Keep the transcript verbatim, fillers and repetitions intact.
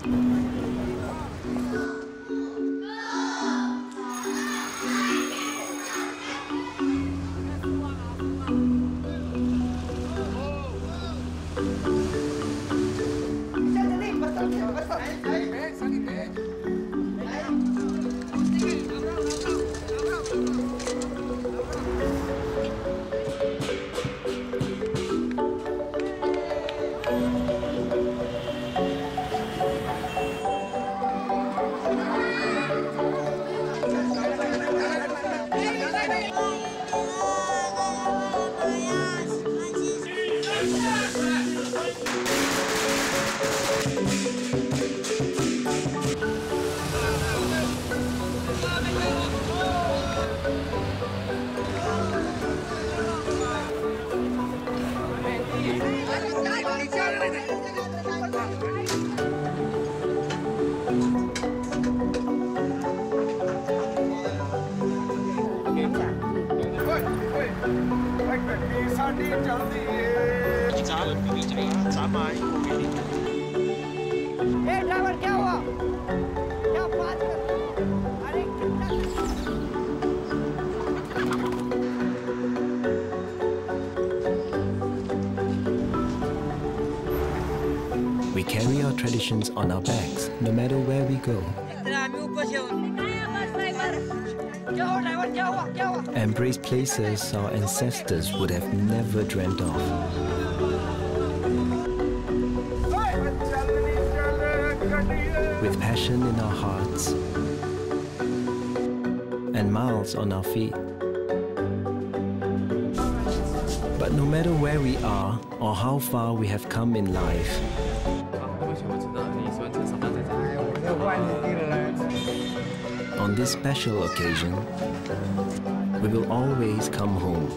We carry our traditions on our backs, no matter where we go, embrace places our ancestors would have never dreamt of. With passion in our hearts and miles on our feet. But no matter where we are or how far we have come in life, on this special occasion, we will always come home.